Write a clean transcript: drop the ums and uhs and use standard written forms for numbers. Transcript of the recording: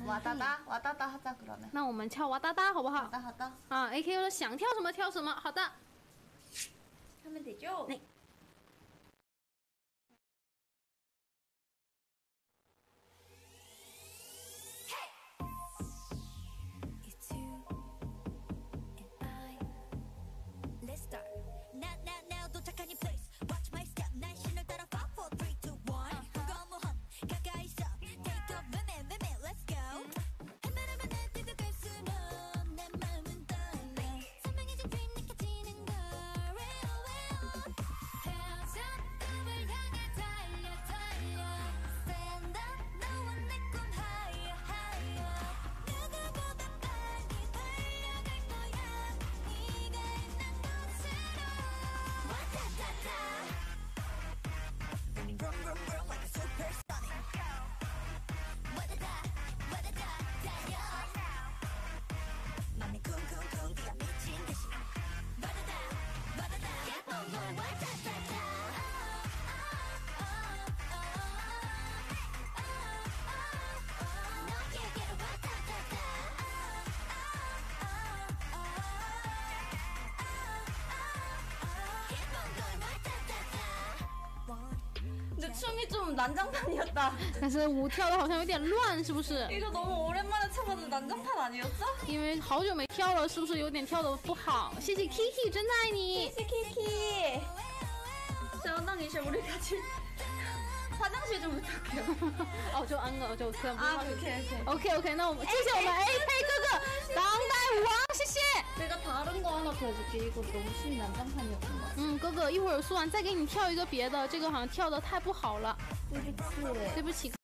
와다다 와다다 하자 그러면. 那我们跳哇哒哒好不好？ 好的好的。 啊 ，AK 说想跳什么跳什么，好的。 하면 되죠? 네. Let's start. Now 도착한 이 place. Watch my step. 난 신을 따라 5, 4, 3, 2, 1. 거무한 가까이 있어. Take off, 매매, let's go. 헤매려면 내 뒤도 갈수록 내 마음은 떨려. 선명해진 dream 느껴지는 걸. 헤어져 꿈을 향해 달려. Stand up, 너와 내 꿈 higher. 누구보다 빨리 달려갈 거야. 네가 있는 곳으로. 와타타타. Running vroom like a supersonic. 와다다 달려. 맘이 쿵쿵쿵 뛰어 미친 듯이. 와다다 keep on going. 와타타타. 너에게로 와타타타. Keep on going. 와타타타. 근데 춤이 좀 난장판이었다. 但是舞跳的好像有点乱，是不是？ 이거 너무 오랜만에 춰가지고 난장판 아니었어? 因为好久没跳了，是不是有点跳的不好？谢谢 Kiki， 真的爱你。 키키. 자, 원장님, 우리 같이 화장실 좀 부탁해요. 哦，就安个就可以。 아, 오케이. OK， 那我们谢谢我们 AK 哥哥，当代舞王，谢谢。 내가 다른 거 하나 더 해줄게. 이거 너무 춤이 난장판이었던 거 같아. 哥哥，一会儿苏完再给你跳一个别的，这个好像跳的太不好了， 对不起。 对不起。